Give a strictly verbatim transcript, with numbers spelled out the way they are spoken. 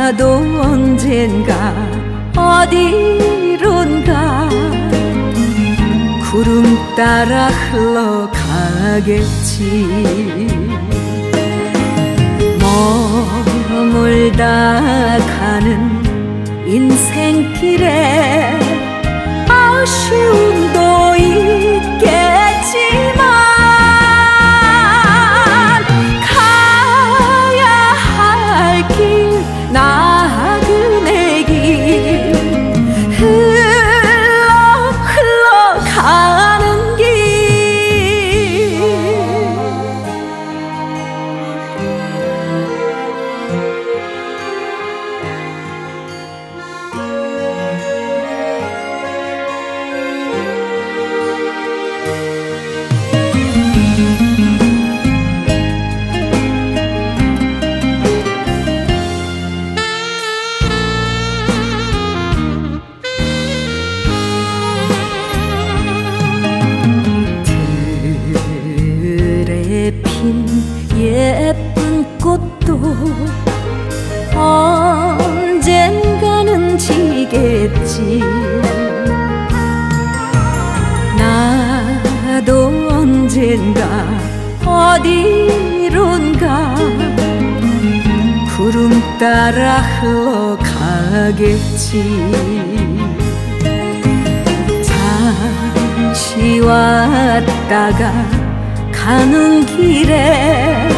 나도 언젠가 어디론가 구름 따라 흘러가겠지. 머물다 가는 인생길에 아쉬움도 있겠지만 가야 할 길 나그네 길 흘러 흘러가는 길. 예쁜 꽃도 언젠가는 지겠지. 나도 언젠가 어디론가 구름 따라 흘러가겠지. 잠시 왔다가 가는 길에